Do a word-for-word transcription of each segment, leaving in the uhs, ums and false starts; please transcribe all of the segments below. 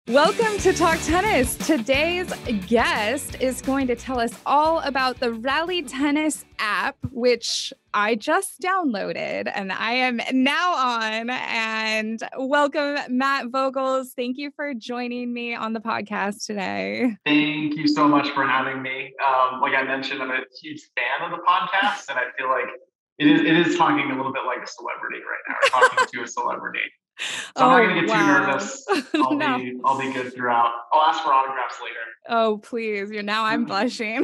Welcome to Talk Tennis. Today's guest is going to tell us all about the Rally Tennis app, which I just downloaded and I am now on. And welcome, Matt Vogels. Thank you for joining me on the podcast today. Thank you so much for having me. Um, like I mentioned, I'm a huge fan of the podcast, and I feel like it is it is talking a little bit like a celebrity right now, or talking to a celebrity. So I'm oh, not going to get wow. too nervous. I'll no. be I'll be good throughout. I'll ask for autographs later. Oh, please. You're now I'm blushing.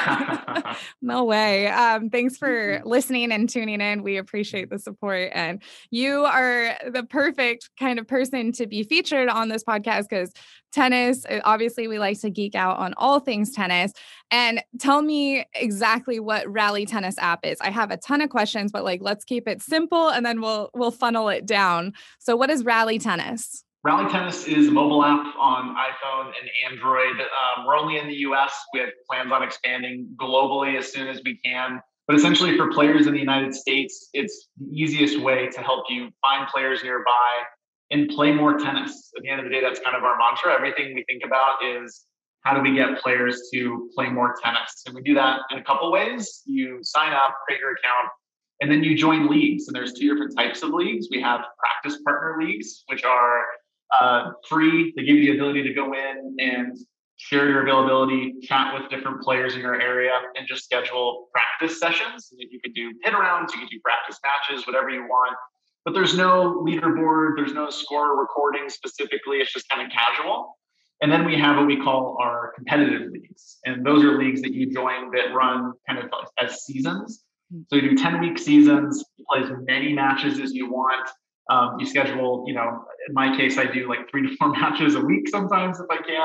No way. Um, thanks for listening and tuning in. We appreciate the support. And you are the perfect kind of person to be featured on this podcast because tennis, obviously we like to geek out on all things tennis. And tell me exactly what Rally Tennis app is. I have a ton of questions, but like, let's keep it simple and then we'll, we'll funnel it down. So what is Rally Tennis? Rally Tennis is a mobile app on iPhone and Android. Um, we're only in the U S. We have plans on expanding globally as soon as we can. But essentially for players in the United States, it's the easiest way to help you find players nearby and play more tennis. At the end of the day, that's kind of our mantra. Everything we think about is how do we get players to play more tennis? And we do that in a couple ways. You sign up, create your account, and then you join leagues. And there's two different types of leagues. We have practice partner leagues, which are uh, free. They give you the ability to go in and share your availability, chat with different players in your area, and just schedule practice sessions. You could do hit arounds, you could do practice matches, whatever you want. But there's no leaderboard, there's no score recording specifically. It's just kind of casual. And then we have what we call our competitive leagues. And those are leagues that you join that run kind of as seasons. So you do ten-week seasons, you play as many matches as you want. Um, you schedule, you know, in my case, I do like three to four matches a week sometimes if I can.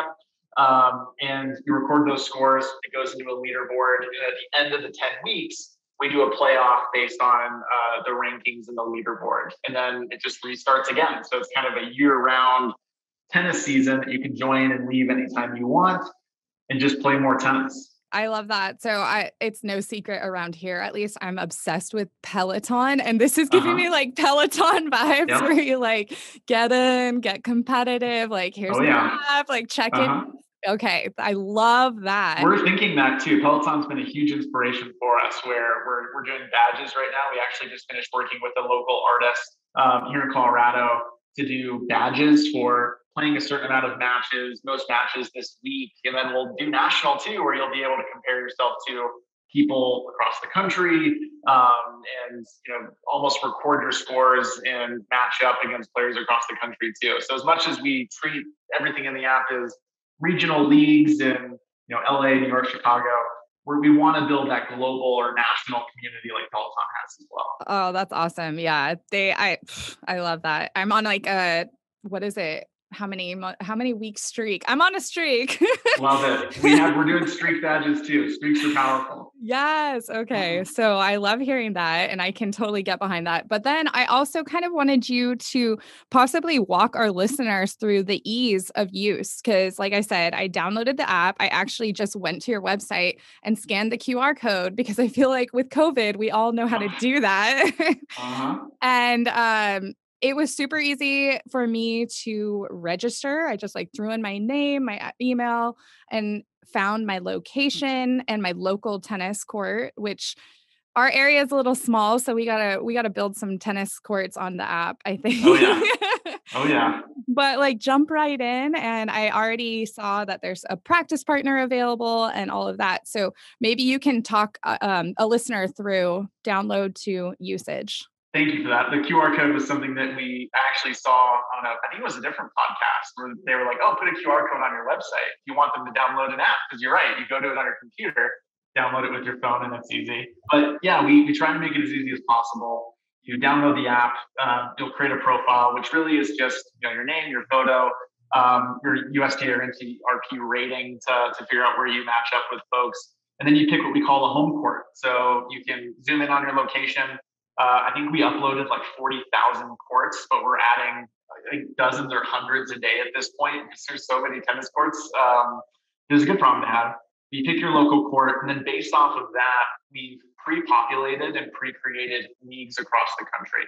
Um, and you record those scores. It goes into a leaderboard. And at the end of the ten weeks, we do a playoff based on uh, the rankings in the leaderboard. And then it just restarts again. So it's kind of a year-round tennis season that you can join and leave anytime you want and just play more tennis. I love that. So I, it's no secret around here, at least I'm obsessed with Peloton, and this is giving uh-huh. me like Peloton vibes yep. where you like get in, get competitive, like here's oh, the yeah. app, like check uh-huh. in. Okay. I love that. We're thinking that too. Peloton's been a huge inspiration for us where we're, we're doing badges right now. We actually just finished working with a local artist um, here in Colorado to do badges for playing a certain amount of matches, most matches this week. And then we'll do national too, where you'll be able to compare yourself to people across the country um, and, you know, almost record your scores and match up against players across the country too. So as much as we treat everything in the app as regional leagues in, you know, L A, New York, Chicago, where we want to build that global or national community like Peloton has as well. Oh, that's awesome. Yeah. They, I, I love that. I'm on like a, what is it? How many, how many weeks streak? I'm on a streak. Love it. We have, we're doing streak badges too. Streaks are powerful. Yes. Okay. So I love hearing that and I can totally get behind that. But then I also kind of wanted you to possibly walk our listeners through the ease of use. Cause like I said, I downloaded the app. I actually just went to your website and scanned the Q R code because I feel like with COVID, we all know how to do that. uh-huh. And, um, it was super easy for me to register. I just like threw in my name, my email, and found my location and my local tennis court, which our area is a little small. So we gotta, we gotta build some tennis courts on the app, I think. Oh yeah. Oh yeah. But like jump right in. And I already saw that there's a practice partner available and all of that. So maybe you can talk uh, um, a listener through download to usage. Thank you for that. The Q R code was something that we actually saw on a, I think it was a different podcast where they were like, oh, put a Q R code on your website. You want them to download an app because you're right. You go to it on your computer, download it with your phone, and it's easy. But yeah, we, we try to make it as easy as possible. You download the app, uh, you'll create a profile, which really is just you know your name, your photo, um, your U S T or N T R P rating to, to figure out where you match up with folks. And then you pick what we call a home court. So you can zoom in on your location. Uh, I think we uploaded like forty thousand courts, but we're adding I think dozens or hundreds a day at this point because there's so many tennis courts. Um, it's a good problem to have. You pick your local court, and then based off of that, we've pre-populated and pre-created leagues across the country.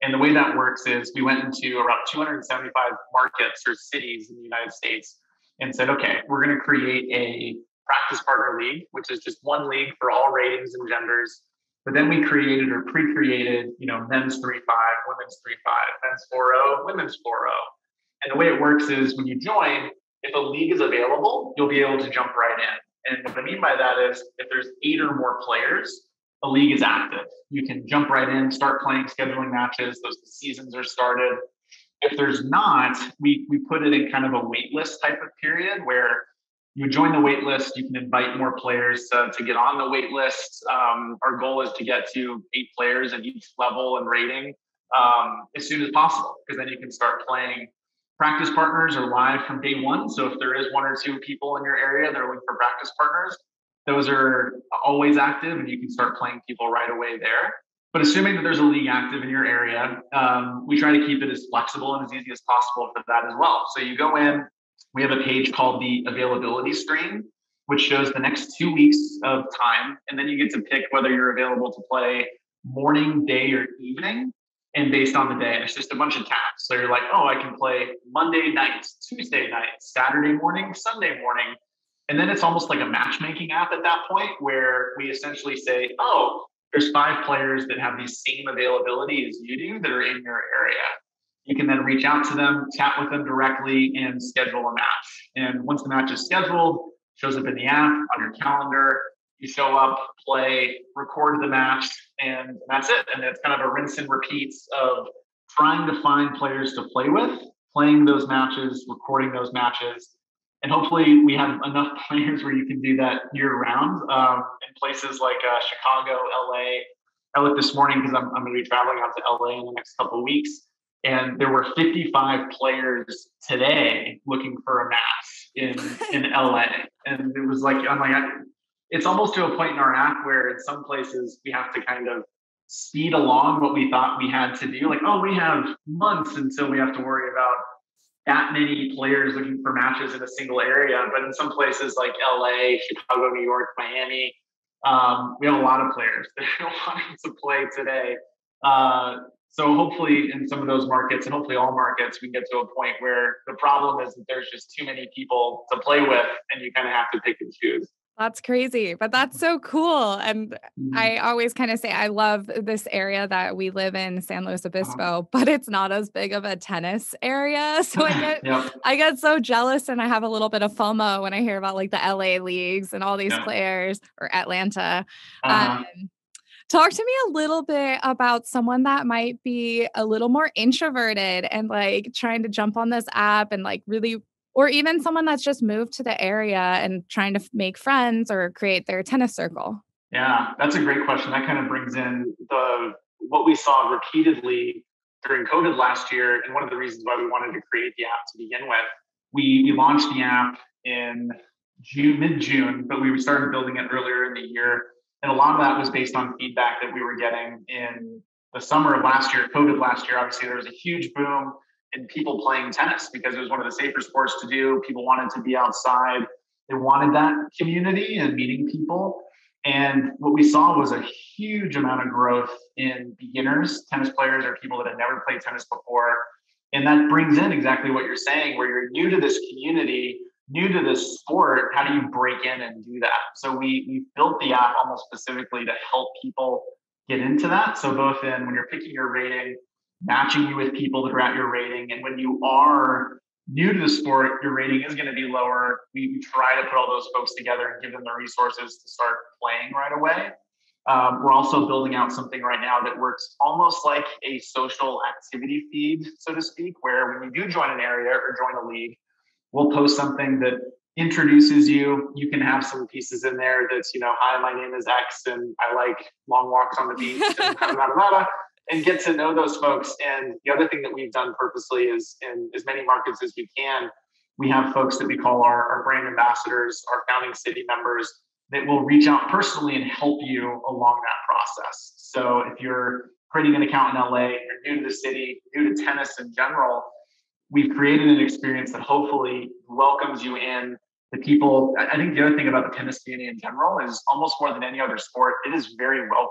And the way that works is we went into around two hundred seventy-five markets or cities in the United States and said, okay, we're going to create a practice partner league, which is just one league for all ratings and genders. But then we created or pre-created, you know, men's three five, women's three five, men's four oh, women's four oh. And the way it works is when you join, if a league is available, you'll be able to jump right in. And what I mean by that is if there's eight or more players, a league is active. You can jump right in, start playing, scheduling matches. Those seasons are started. If there's not, we we put it in kind of a wait list type of period where you join the wait list. You can invite more players to, to get on the wait list. Um, our goal is to get to eight players at each level and rating um, as soon as possible, because then you can start playing. Practice partners are live from day one. So if there is one or two people in your area that are looking for practice partners, those are always active and you can start playing people right away there. But assuming that there's a league active in your area, um, we try to keep it as flexible and as easy as possible for that as well. So you go in, we have a page called the availability screen, which shows the next two weeks of time. And then you get to pick whether you're available to play morning, day, or evening. And based on the day, it's just a bunch of tabs. So you're like, oh, I can play Monday night, Tuesday night, Saturday morning, Sunday morning. And then it's almost like a matchmaking app at that point where we essentially say, oh, there's five players that have the same availability as you do that are in your area. You can then reach out to them, chat with them directly, and schedule a match. And once the match is scheduled, shows up in the app, on your calendar, you show up, play, record the match, and that's it. And it's kind of a rinse and repeat of trying to find players to play with, playing those matches, recording those matches. And hopefully we have enough players where you can do that year round um, in places like uh, Chicago, L A. I looked this morning because I'm, I'm going to be traveling out to L A in the next couple of weeks. And there were fifty-five players today looking for a match in, in L A. And it was like, I'm like, I, it's almost to a point in our app where in some places we have to kind of speed along what we thought we had to do. Like, oh, we have months until we have to worry about that many players looking for matches in a single area. But in some places like L A, Chicago, New York, Miami, um, we have a lot of players that are wanting to play today. Uh, so hopefully in some of those markets, and hopefully all markets, we get to a point where the problem is that there's just too many people to play with and you kind of have to pick and choose. That's crazy, but that's so cool. And I always kind of say, I love this area that we live in, San Luis Obispo, uh-huh. but it's not as big of a tennis area. So I get, yep. I get so jealous and I have a little bit of FOMO when I hear about like the L A leagues and all these yep. players, or Atlanta. Uh-huh. Um, talk to me a little bit about someone that might be a little more introverted and like trying to jump on this app and like really, or even someone that's just moved to the area and trying to f- make friends or create their tennis circle. Yeah, that's a great question. That kind of brings in the what we saw repeatedly during COVID last year, and one of the reasons why we wanted to create the app to begin with. We, we launched the app in June, mid-June, but we started building it earlier in the year. And a lot of that was based on feedback that we were getting in the summer of last year, COVID last year. Obviously, there was a huge boom in people playing tennis because it was one of the safer sports to do. People wanted to be outside. They wanted that community and meeting people. And what we saw was a huge amount of growth in beginners, tennis players, or people that had never played tennis before. And that brings in exactly what you're saying, where you're new to this community, new to this sport. How do you break in and do that? So we, we built the app almost specifically to help people get into that. So both in when you're picking your rating, matching you with people that are at your rating. And when you are new to the sport, your rating is going to be lower. We, we try to put all those folks together and give them the resources to start playing right away. Um, we're also building out something right now that works almost like a social activity feed, so to speak, where when you do join an area or join a league, we'll post something that introduces you. You can have some pieces in there that's, you know, hi, my name is X and I like long walks on the beach and blah, blah, blah, blah. And get to know those folks. And the other thing that we've done purposely is in as many markets as we can, we have folks that we call our, our brand ambassadors, our founding city members that will reach out personally and help you along that process. So if you're creating an account in L A, you're new to the city, new to tennis in general, we've created an experience that hopefully welcomes you in. The people, I think the other thing about the tennis community in general is almost more than any other sport, it is very welcoming.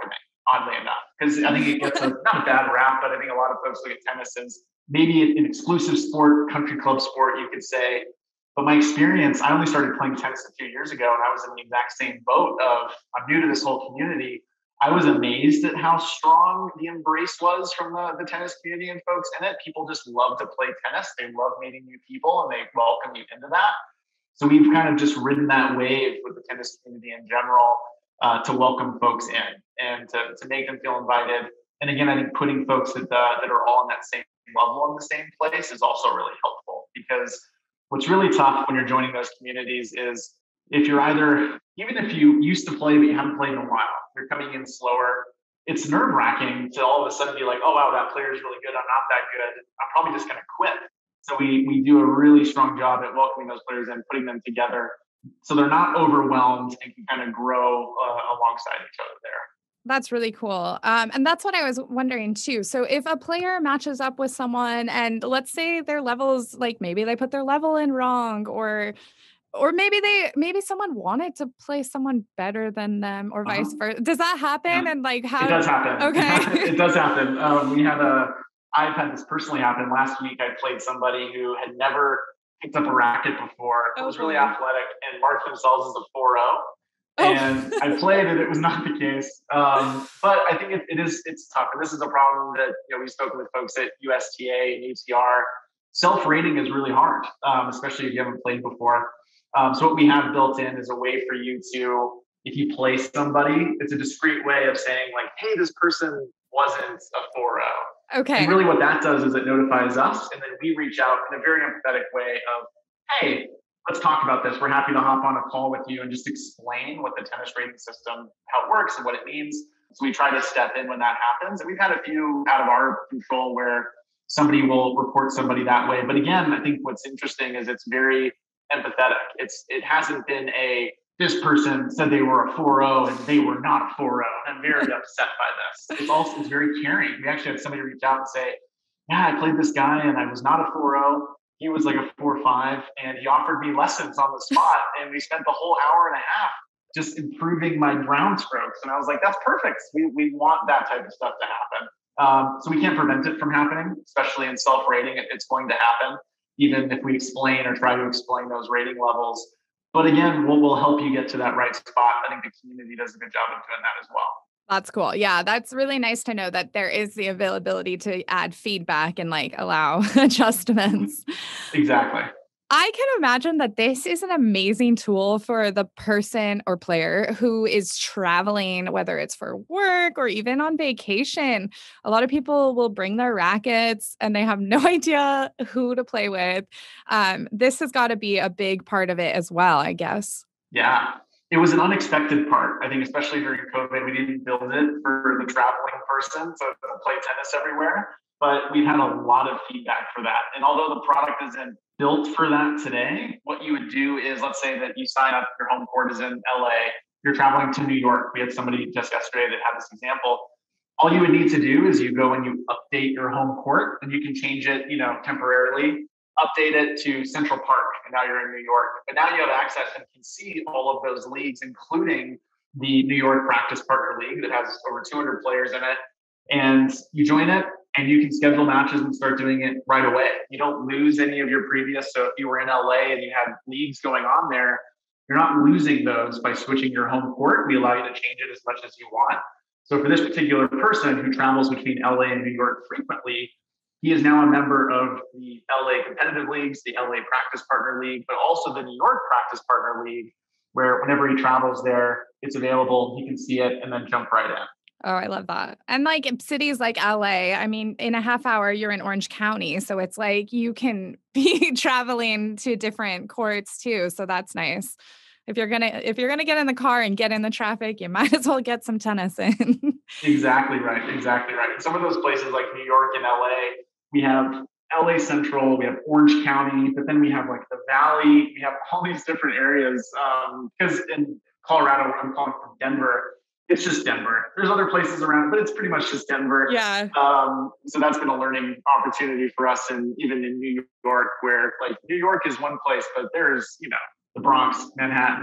oddly enough, because I think it gets a, not a bad rap, but I think a lot of folks look at tennis as maybe an exclusive sport, country club sport, you could say. But my experience, I only started playing tennis a few years ago, and I was in the exact same boat of I'm new to this whole community. I was amazed at how strong the embrace was from the, the tennis community and folks in it. People just love to play tennis. They love meeting new people, and they welcome you into that. So we've kind of just ridden that wave with the tennis community in general uh, to welcome folks in and to, to make them feel invited. And again, I think putting folks that, uh, that are all in that same level in the same place is also really helpful, because what's really tough when you're joining those communities is if you're either, even if you used to play but you haven't played in a while, you're coming in slower, it's nerve wracking to all of a sudden be like, oh, wow, that player is really good. I'm not that good. I'm probably just going to quit. So we we do a really strong job at welcoming those players and putting them together so they're not overwhelmed and can kind of grow uh, alongside each other there. That's really cool. Um, and that's what I was wondering too. So if a player matches up with someone and let's say their levels, like maybe they put their level in wrong, or or maybe they maybe someone wanted to play someone better than them or Uh-huh. vice versa. Does that happen? Yeah. And like how It does happen. Okay. It does happen. Um, we had a I've had this personally happen. Last week I played somebody who had never picked up a racket before, Oh, was really boy. athletic, and marked themselves as a four oh. Oh. And I played it. It was not the case. Um, but I think it, it is, it's tough. And this is a problem that, you know, we've spoken with folks at U S T A and U T R. Self-rating is really hard, um, especially if you haven't played before. Um, so what we have built in is a way for you to, if you play somebody, it's a discreet way of saying like, hey, this person wasn't a four oh. Okay. And really what that does is it notifies us, and then we reach out in a very empathetic way of, hey, let's talk about this. We're happy to hop on a call with you and just explain what the tennis rating system, how it works and what it means. So we try to step in when that happens. And we've had a few out of our control where somebody will report somebody that way. But again, I think what's interesting is it's very empathetic. It's It hasn't been a, this person said they were a four oh and they were not a four oh. I'm very upset by this. It's also, it's very caring. We actually had somebody reach out and say, yeah, I played this guy and I was not a four oh. He was like a four five, and he offered me lessons on the spot. And we spent the whole hour and a half just improving my ground strokes. And I was like, that's perfect. We, we want that type of stuff to happen. Um, so we can't prevent it from happening, especially in self-rating. It, it's going to happen, even if we explain or try to explain those rating levels. But again, we'll, we'll help you get to that right spot. I think the community does a good job of doing that as well. That's cool. Yeah, that's really nice to know that there is the availability to add feedback and like allow adjustments. Exactly. I can imagine that this is an amazing tool for the person or player who is traveling, whether it's for work or even on vacation. A lot of people will bring their rackets and they have no idea who to play with. Um, this has got to be a big part of it as well, I guess. Yeah. It was an unexpected part. I think, especially during COVID, we didn't build it for the traveling person to play tennis everywhere, but we've had a lot of feedback for that. And although the product isn't built for that today, what you would do is, let's say that you sign up, your home court is in L A, you're traveling to New York. We had somebody just yesterday that had this example. All you would need to do is you go and you update your home court, and you can change it, you know, temporarily, update it to Central Park, and now you're in New York. But now you have access and can see all of those leagues, including the New York Practice Partner League that has over two hundred players in it. And you join it, and you can schedule matches and start doing it right away. You don't lose any of your previous. So if you were in L A and you had leagues going on there, you're not losing those by switching your home court. We allow you to change it as much as you want. So for this particular person who travels between L A and New York frequently, he is now a member of the L A competitive leagues, the L A Practice Partner League, but also the New York Practice Partner League, where whenever he travels there, it's available. He can see it and then jump right in. Oh, I love that. And like in cities like L A, I mean, in a half hour, you're in Orange County. So it's like you can be traveling to different courts too. So that's nice. If you're going to, if you're going to get in the car and get in the traffic, you might as well get some tennis in. Exactly right. Exactly right. And some of those places like New York and L A, we have L A Central, we have Orange County, but then we have like the Valley, we have all these different areas. Because um, in Colorado, I'm calling from Denver, it's just Denver. There's other places around, but it's pretty much just Denver. Yeah. Um, so that's been a learning opportunity for us, and even in New York, where like New York is one place, but there's, you know, the Bronx, Manhattan,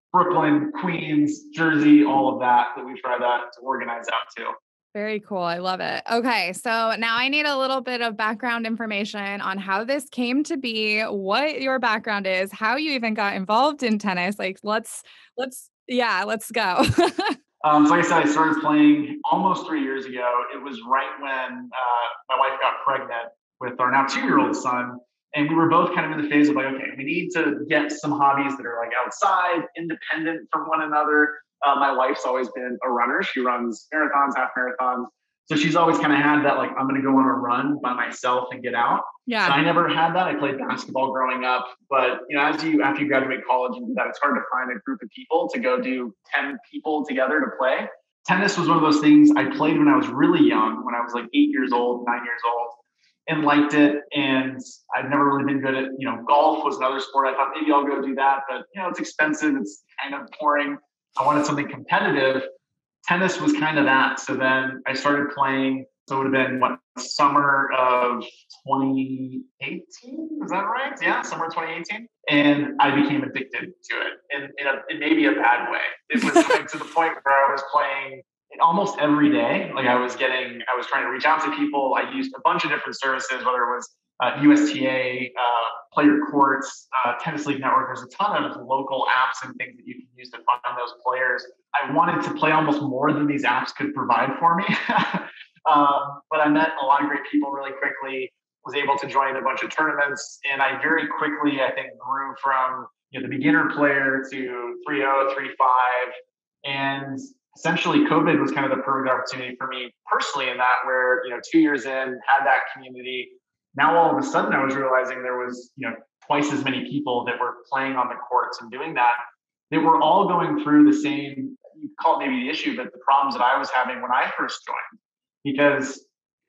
Brooklyn, Queens, Jersey, all of that that we try to, to organize out to. Very cool. I love it. Okay. So now I need a little bit of background information on how this came to be, what your background is, how you even got involved in tennis. Like, let's, let's, yeah, let's go. Um, so like I said, I started playing almost three years ago. It was right when uh, my wife got pregnant with our now two-year-old son. And we were both kind of in the phase of like, okay, we need to get some hobbies that are like outside, independent from one another. Uh, my wife's always been a runner. She runs marathons, half marathons. So she's always kind of had that, like, I'm going to go on a run by myself and get out. Yeah. And I never had that. I played basketball growing up, but you know, as you, after you graduate college and do that, it's hard to find a group of people to go do ten people together to play. Tennis was one of those things I played when I was really young, when I was like eight years old, nine years old, and liked it. And I've never really been good at, you know, golf was another sport. I thought maybe I'll go do that, but you know, it's expensive. It's kind of boring. I wanted something competitive. Tennis was kind of that. So then I started playing. So it would have been what, summer of twenty eighteen? Is that right? Yeah, summer twenty eighteen. And I became addicted to it in, in, a, in maybe a bad way. It was like to the point where I was playing almost every day. Like I was getting, I was trying to reach out to people. I used a bunch of different services, whether it was uh, U S T A, uh, Player Courts, uh, Tennis League Network. There's a ton of local apps and things that you can use to find those players. I wanted to play almost more than these apps could provide for me. um, but I met a lot of great people really quickly, was able to join a bunch of tournaments. And I very quickly, I think, grew from you know, the beginner player to three oh, three five. And essentially COVID was kind of the perfect opportunity for me personally in that where, you know, two years in, had that community. Now, all of a sudden, I was realizing there was, you know, twice as many people that were playing on the courts and doing that. They were all going through the same, you call it maybe the issue, but the problems that I was having when I first joined. Because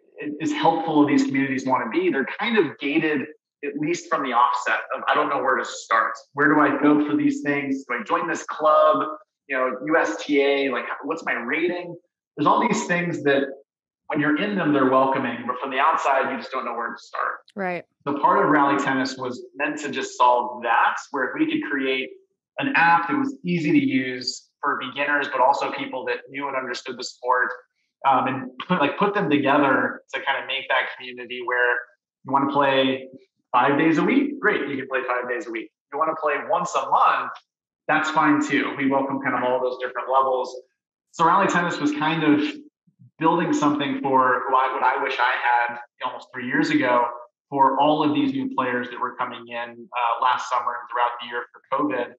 as helpful as these communities want to be, they're kind of gated, at least from the offset of, I don't know where to start. Where do I go for these things? Do I join this club? You know, U S T A, like what's my rating? There's all these things that when you're in them, they're welcoming, but from the outside, you just don't know where to start. Right. So part of Rally Tennis was meant to just solve that, where if we could create an app that was easy to use for beginners, but also people that knew and understood the sport, um, and put, like put them together to kind of make that community where you want to play five days a week, great, you can play five days a week. You want to play once a month, that's fine too. We welcome kind of all those different levels. So Rally Tennis was kind of building something for what I wish I had almost three years ago for all of these new players that were coming in uh, last summer and throughout the year for COVID.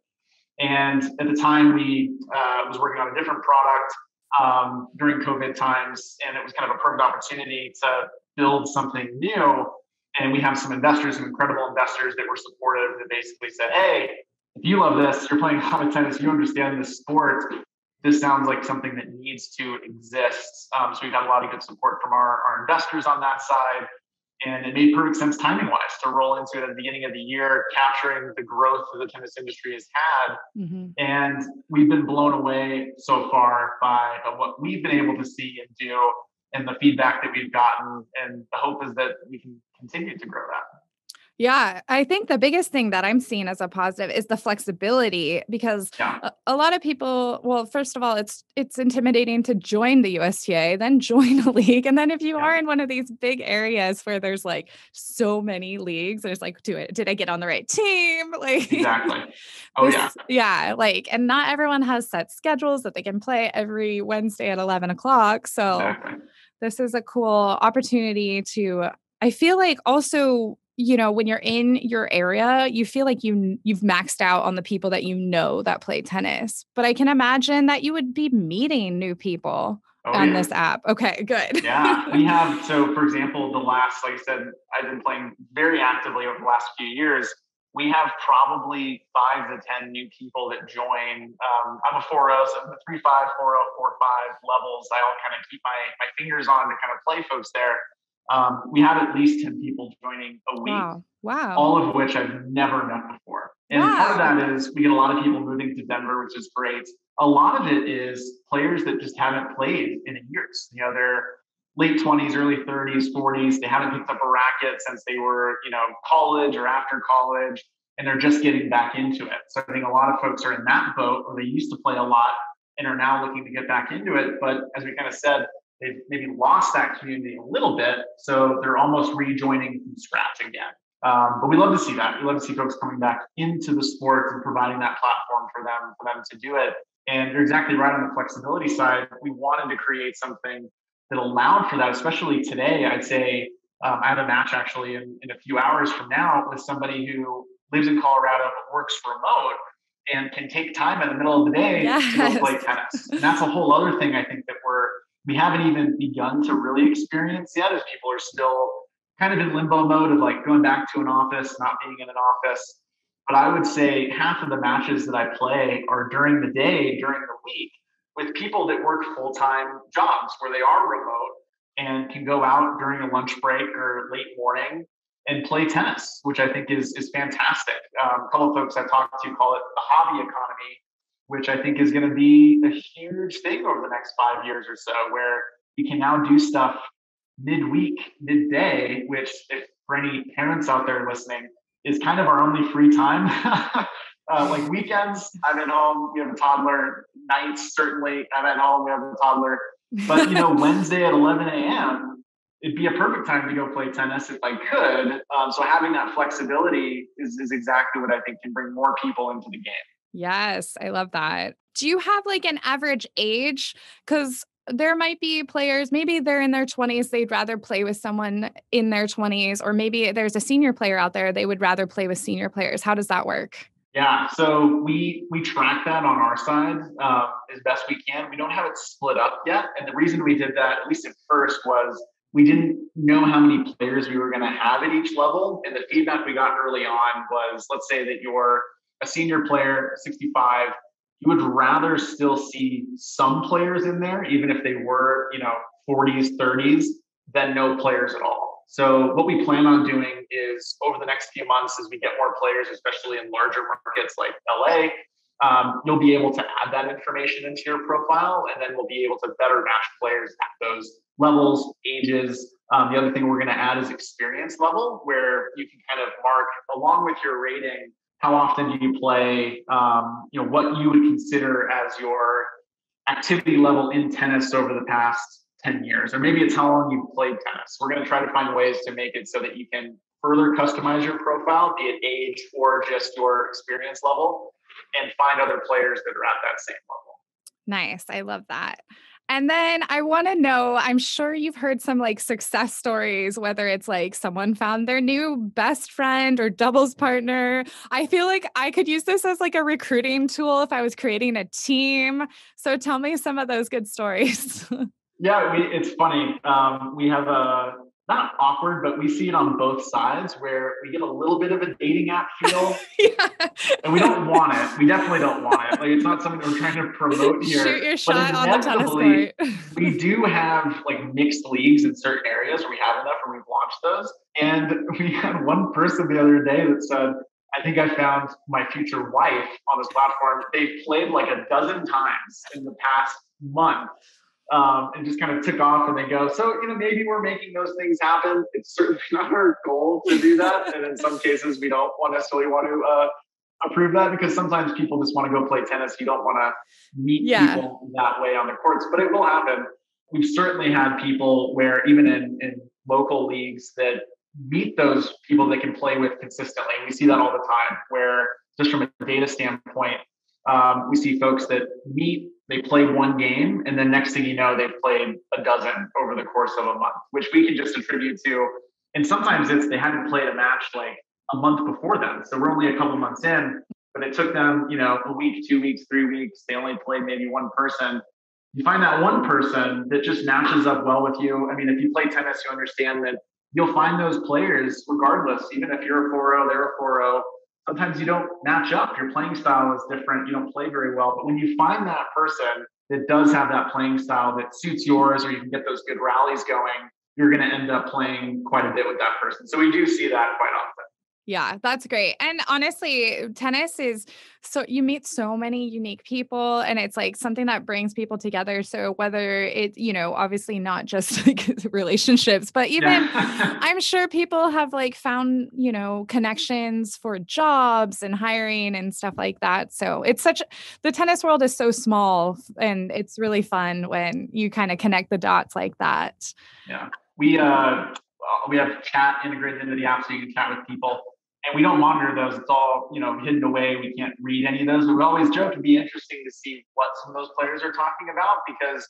And at the time, we uh, was working on a different product um, during COVID times, and it was kind of a perfect opportunity to build something new. And we have some investors, some incredible investors that were supportive that basically said, hey, if you love this, you're playing a lot of tennis, you understand this sport, this sounds like something that needs to exist. Um, so we've had a lot of good support from our, our investors on that side. And it made perfect sense timing-wise to roll into it at the beginning of the year, capturing the growth that the tennis industry has had. Mm-hmm. And we've been blown away so far by, by what we've been able to see and do and the feedback that we've gotten. And the hope is that we can continue to grow that. Yeah, I think the biggest thing that I'm seeing as a positive is the flexibility because yeah. a, a lot of people, well, first of all, it's it's intimidating to join the U S T A, then join a league. And then if you yeah. are in one of these big areas where there's like so many leagues, there's like, do it, did I get on the right team? Like Exactly. Oh this, yeah. Yeah. Like, and not everyone has set schedules that they can play every Wednesday at eleven o'clock. So exactly. This is a cool opportunity to, I feel like also, you know, when you're in your area, you feel like you, you've maxed out on the people that you know that play tennis. But I can imagine that you would be meeting new people oh, on yeah. this app. Okay, good. Yeah, we have. So, for example, the last, like I said, I've been playing very actively over the last few years. We have probably five to ten new people that join. Um, I'm a four oh, so I'm the three five, four oh, four five levels. I all kind of keep my, my fingers on to kind of play folks there. Um, we have at least ten people joining a week, wow. Wow. all of which I've never met before. And wow. part of that is we get a lot of people moving to Denver, which is great. A lot of it is players that just haven't played in years. You know, they're late twenties, early thirties, forties. They haven't picked up a racket since they were, you know, college or after college. and they're just getting back into it. So I think a lot of folks are in that boat where they used to play a lot and are now looking to get back into it. But as we kind of said, they've maybe lost that community a little bit. So they're almost rejoining from scratch again. Um, but we love to see that. We love to see folks coming back into the sport and providing that platform for them, for them to do it. And you're exactly right on the flexibility side. We wanted to create something that allowed for that, especially today. I'd say um, I have a match actually in, in a few hours from now with somebody who lives in Colorado but works remote and can take time in the middle of the day yes. to go play tennis. And that's a whole other thing I think that we're, we haven't even begun to really experience yet, as people are still kind of in limbo mode of like going back to an office, not being in an office. But I would say half of the matches that I play are during the day, during the week, with people that work full-time jobs where they are remote and can go out during a lunch break or late morning and play tennis, which I think is is fantastic. Um, a couple of folks I've talked to call it the hobby economy, which I think is going to be a huge thing over the next five years or so, where you can now do stuff midweek, midday, which if for any parents out there listening, is kind of our only free time. uh, like weekends, I'm at home, we have a toddler. Nights, certainly, I'm at home, we have a toddler. But, you know, Wednesday at eleven a.m., it'd be a perfect time to go play tennis if I could. Um, so having that flexibility is, is exactly what I think can bring more people into the game. Yes, I love that. Do you have like an average age? Because there might be players, maybe they're in their twenties, they'd rather play with someone in their twenties, or maybe there's a senior player out there, they would rather play with senior players. How does that work? Yeah, so we we track that on our side um, as best we can. We don't have it split up yet. And the reason we did that, at least at first, was we didn't know how many players we were going to have at each level. And the feedback we got early on was, let's say that you're a senior player, sixty-five, you would rather still see some players in there, even if they were, you know, forties, thirties, than no players at all. So what we plan on doing is over the next few months, as we get more players, especially in larger markets like L A, um, you'll be able to add that information into your profile, and then we'll be able to better match players at those levels, ages. Um, the other thing we're going to add is experience level, where you can kind of mark along with your rating, how often do you play, um, you know, what you would consider as your activity level in tennis over the past ten years, or maybe it's how long you've played tennis. We're going to try to find ways to make it so that you can further customize your profile, be it age or just your experience level, and find other players that are at that same level. Nice. I love that. And then I want to know, I'm sure you've heard some like success stories, whether it's like someone found their new best friend or doubles partner. I feel like I could use this as like a recruiting tool if I was creating a team. So tell me some of those good stories. Yeah, we, it's funny. Um, we have a, not awkward, but we see it on both sides where we get a little bit of a dating app feel. Yeah. And we don't want it. We definitely don't want it. Like, it's not something we're trying to promote here. Shoot your shot on the tennis court. We do have like mixed leagues in certain areas where we have enough and we've launched those. And we had one person the other day that said, I think I found my future wife on this platform. They've played like a dozen times in the past month. Um, and just kind of took off and they go, so, you know, maybe we're making those things happen. It's certainly not our goal to do that. And in some cases, we don't want necessarily want to uh, approve that, because sometimes people just want to go play tennis. You don't want to meet yeah. people that way on the courts, but it will happen. We've certainly had people where even in, in local leagues that meet those people that can play with consistently. We see that all the time, where just from a data standpoint, um, we see folks that meet, they play one game, and then next thing you know, they've played a dozen over the course of a month, which we can just attribute to. And sometimes it's they hadn't played a match like a month before them. So we're only a couple months in, but it took them, you know, a week, two weeks, three weeks. They only played maybe one person. You find that one person that just matches up well with you. I mean, if you play tennis, you understand that you'll find those players regardless, even if you're a four oh, they're a four oh. Sometimes you don't match up. Your playing style is different. You don't play very well. But when you find that person that does have that playing style that suits yours, or you can get those good rallies going, you're going to end up playing quite a bit with that person. So we do see that quite often. Yeah, that's great. And honestly, tennis is so you meet so many unique people and it's like something that brings people together. So whether it, you know, obviously not just like relationships, but even Yeah. I'm sure people have like found, you know, connections for jobs and hiring and stuff like that. So it's such the tennis world is so small and it's really fun when you kind of connect the dots like that. Yeah. We uh we have chat integrated into the app so you can chat with people. And we don't monitor those. It's all, you know, hidden away. We can't read any of those. But we always joke it'd be interesting to see what some of those players are talking about because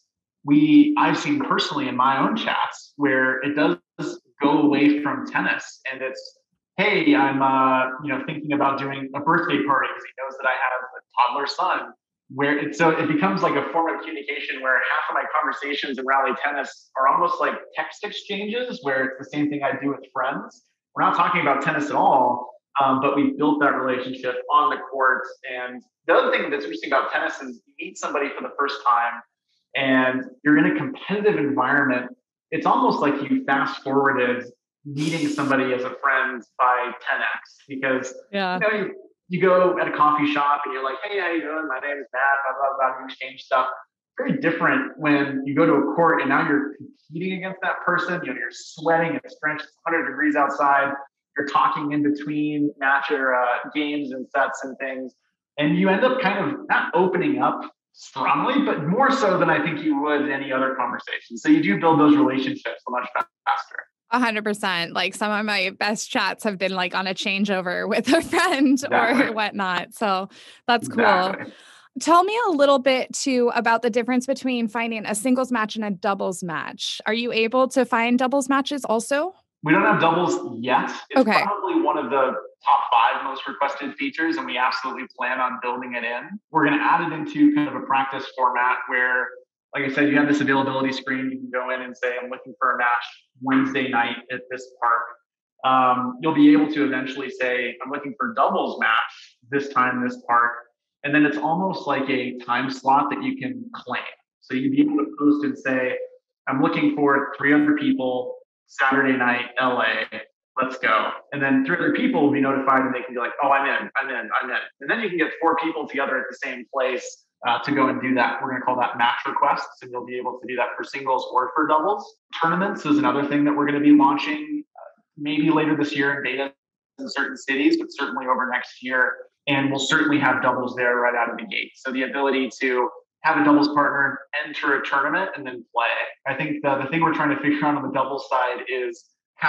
we I've seen personally in my own chats where it does go away from tennis and it's, hey, I'm uh, you know, thinking about doing a birthday party because he knows that I have a toddler son where it so it becomes like a form of communication where half of my conversations in rally tennis are almost like text exchanges where it's the same thing I do with friends. We're not talking about tennis at all, um, but we built that relationship on the court. And the other thing that's interesting about tennis is you meet somebody for the first time and you're in a competitive environment. It's almost like you fast forwarded meeting somebody as a friend by ten x because you Yeah. know you, you go at a coffee shop and you're like, hey, how you doing? My name is Matt, blah, blah, blah, you exchange stuff. Very different when you go to a court and now you're competing against that person. You know, you're sweating, it's drenched, it's one hundred degrees outside. You're talking in between match or uh, games and sets and things. And you end up kind of not opening up strongly, but more so than I think you would any other conversation. So you do build those relationships much faster. A hundred percent. Like some of my best chats have been like on a changeover with a friend or Exactly. whatnot. So that's cool. Exactly. Tell me a little bit too about the difference between finding a singles match and a doubles match. Are you able to find doubles matches also? We don't have doubles yet. It's Okay. probably one of the top five most requested features, and we absolutely plan on building it in. We're going to add it into kind of a practice format where, like I said, you have this availability screen. You can go in and say, I'm looking for a match Wednesday night at this park. Um, you'll be able to eventually say, I'm looking for doubles match this time, this park. And then it's almost like a time slot that you can claim. So you'd be able to post and say, I'm looking for three other people Saturday night, L A, let's go. And then three other people will be notified and they can be like, oh, I'm in, I'm in, I'm in. And then you can get four people together at the same place uh, to go and do that. We're going to call that match requests, and you'll be able to do that for singles or for doubles. Tournaments is another thing that we're going to be launching uh, maybe later this year in beta in certain cities, but certainly over next year. And we'll certainly have doubles there right out of the gate. So the ability to have a doubles partner enter a tournament and then play. I think the, the thing we're trying to figure out on the doubles side is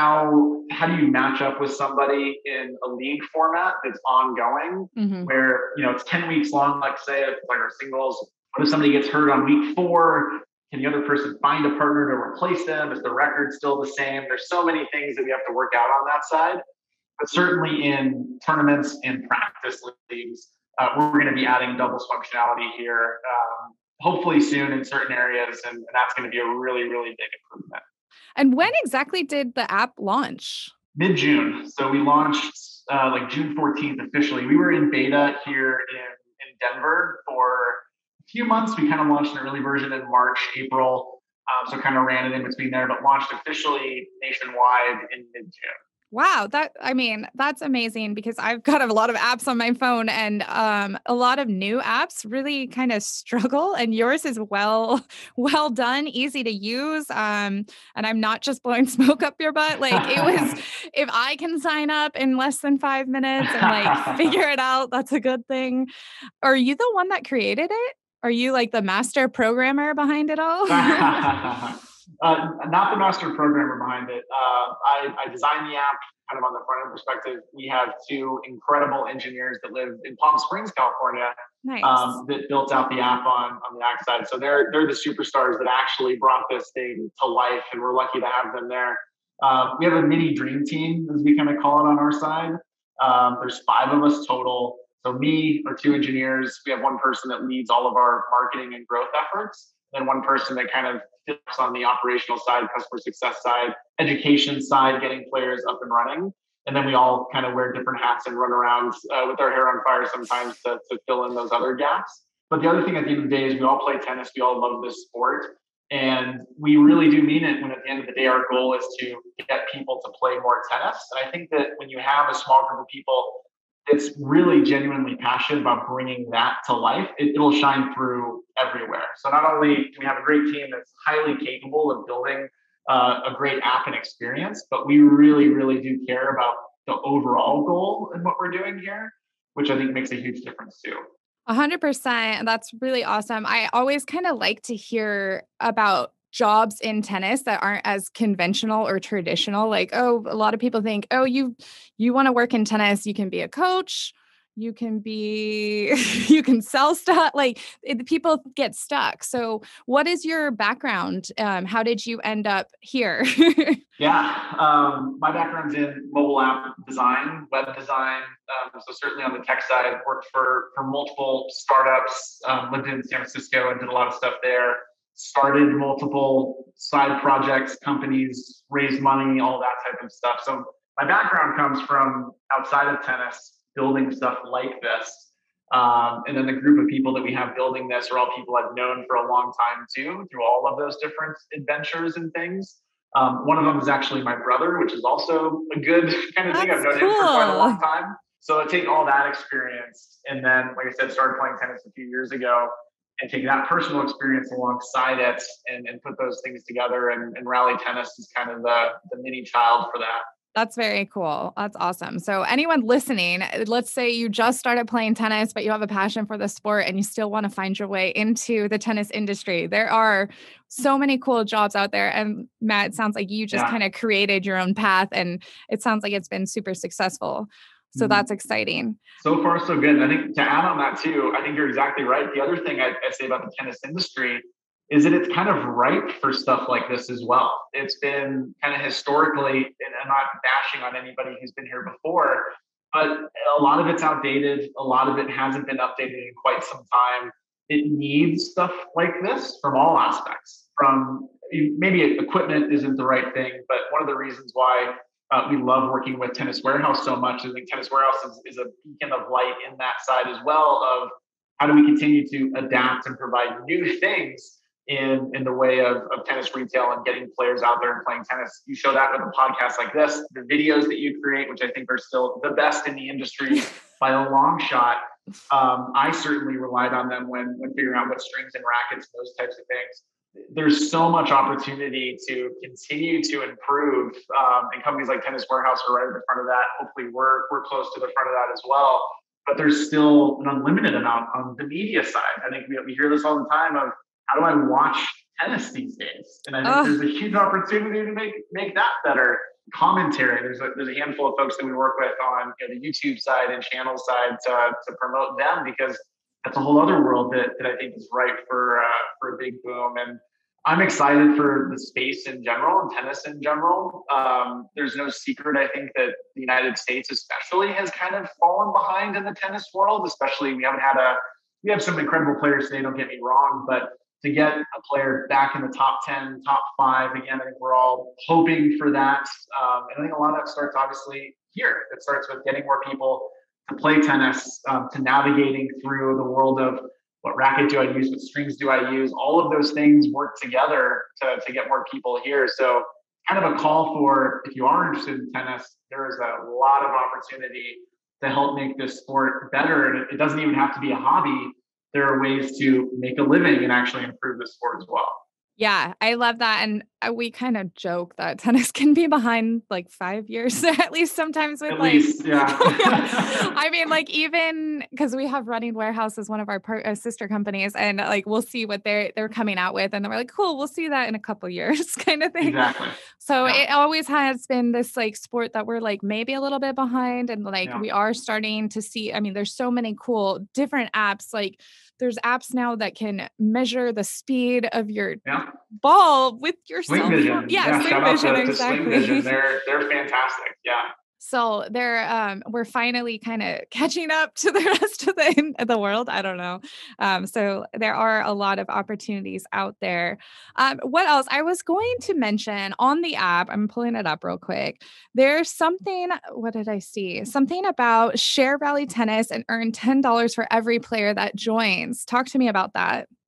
how how do you match up with somebody in a league format that's ongoing, Mm-hmm. where you know it's ten weeks long, like say if it's like our singles. What if somebody gets hurt on week four? Can the other person find a partner to replace them? Is the record still the same? There's so many things that we have to work out on that side. But certainly in tournaments and practice leagues, uh, we're going to be adding doubles functionality here, um, hopefully soon in certain areas, and, and that's going to be a really, really big improvement. And when exactly did the app launch? Mid-June. So we launched uh, like June fourteenth officially. We were in beta here in, in Denver for a few months. We kind of launched an early version in March, April. Um, so kind of ran it in between there, but launched officially nationwide in mid-June. Wow, that I mean, that's amazing because I've got a lot of apps on my phone and um, a lot of new apps really kind of struggle and yours is well well done, easy to use. Um, and I'm not just blowing smoke up your butt. Like it was if I can sign up in less than five minutes and like figure it out, that's a good thing. Are you the one that created it? Are you like the master programmer behind it all? Uh, not the master programmer behind it. Uh, I, I designed the app kind of on the front end perspective. We have two incredible engineers that live in Palm Springs, California, Nice. um, that built out the app on, on the back side. So they're they're the superstars that actually brought this thing to life, and we're lucky to have them there. Uh, we have a mini dream team, as we kind of call it on our side. Um, there's five of us total. So me, our two engineers, we have one person that leads all of our marketing and growth efforts, and one person that kind of fits on the operational side, customer success side, education side, getting players up and running. And then we all kind of wear different hats and run around uh, with our hair on fire sometimes to, to fill in those other gaps. But the other thing at the end of the day is we all play tennis. We all love this sport. And we really do mean it when at the end of the day, our goal is to get people to play more tennis. And I think that when you have a small group of people that's really genuinely passionate about bringing that to life, it, it'll shine through everywhere. So not only do we have a great team that's highly capable of building uh, a great app and experience, but we really, really do care about the overall goal and what we're doing here, which I think makes a huge difference too. A hundred percent. That's really awesome. I always kind of like to hear about jobs in tennis that aren't as conventional or traditional. Like, oh, a lot of people think, oh, you you want to work in tennis, you can be a coach, you can be you can sell stuff. Like it, people get stuck. So, what is your background? Um, how did you end up here? Yeah, um, my background's in mobile app design, web design. Um, so certainly on the tech side, worked for for multiple startups. Um, lived in San Francisco and did a lot of stuff there. Started multiple side projects, companies, raised money, all that type of stuff. So my background comes from outside of tennis, building stuff like this. Um, and then the group of people that we have building this are all people I've known for a long time too, through all of those different adventures and things. Um, one of them is actually my brother, which is also a good kind of That's thing. I've known cool. him for quite a long time. So I take all that experience and then, like I said, started playing tennis a few years ago and take that personal experience alongside it and, and put those things together. And, and Rally Tennis is kind of the, the mini child for that. That's very cool. That's awesome. So anyone listening, let's say you just started playing tennis, but you have a passion for the sport and you still want to find your way into the tennis industry. There are so many cool jobs out there. And Matt, it sounds like you just Yeah. kind of created your own path and it sounds like it's been super successful. So that's exciting. So far, so good. And I think to add on that too, I think you're exactly right. The other thing I, I say about the tennis industry is that it's kind of ripe for stuff like this as well. It's been kind of historically, and I'm not bashing on anybody who's been here before, but a lot of it's outdated. A lot of it hasn't been updated in quite some time. It needs stuff like this from all aspects. From maybe equipment isn't the right thing, but one of the reasons why uh, we love working with Tennis Warehouse so much is I think Tennis Warehouse is, is a beacon of light in that side as well of how do we continue to adapt and provide new things in, in the way of, of tennis retail and getting players out there and playing tennis. You show that with a podcast like this, the videos that you create, which I think are still the best in the industry by a long shot. Um, I certainly relied on them when, when figuring out what strings and rackets, those types of things. There's so much opportunity to continue to improve. Um, and companies like Tennis Warehouse are right at the front of that. Hopefully we're, we're close to the front of that as well. But there's still an unlimited amount on the media side. I think we, we hear this all the time of, how do I watch tennis these days? And I think oh. there's a huge opportunity to make make that better. Commentary. There's a there's a handful of folks that we work with on you know, the YouTube side and channel side to to promote them because that's a whole other world that that I think is ripe for uh, for a big boom. And I'm excited for the space in general and tennis in general. Um, there's no secret, I think, that the United States especially has kind of fallen behind in the tennis world. Especially, we haven't had a we have some incredible players today. Don't get me wrong, but to get a player back in the top ten, top five, again, I think we're all hoping for that. Um, and I think a lot of that starts obviously here. It starts with getting more people to play tennis, um, to navigating through the world of what racket do I use, what strings do I use? All of those things work together to, to get more people here. So kind of a call for, if you are interested in tennis, there is a lot of opportunity to help make this sport better. And it, it doesn't even have to be a hobby. There are ways to make a living and actually improve the sport as well. Yeah, I love that. And we kind of joke that tennis can be behind like five years, at least sometimes with at like, least, yeah. I mean, like even because we have Running Warehouse as one of our part, uh, sister companies and like, we'll see what they're, they're coming out with. And then we're like, cool, we'll see that in a couple of years kind of thing. Exactly. So yeah. it always has been this like sport that we're like maybe a little bit behind and like yeah. we are starting to see, I mean, there's so many cool different apps. Like there's apps now that can measure the speed of your yeah. ball with your Swing cell phone. Vision. Yeah, yeah Swing shout Vision, out to, exactly. to Swing Vision. They're, they're fantastic. Yeah. So they're um, we're finally kind of catching up to the rest of the of the world. I don't know. Um, so there are a lot of opportunities out there. Um, what else? I was going to mention on the app. I'm pulling it up real quick. There's something. What did I see? Something about share Rally Tennis and earn ten dollars for every player that joins. Talk to me about that.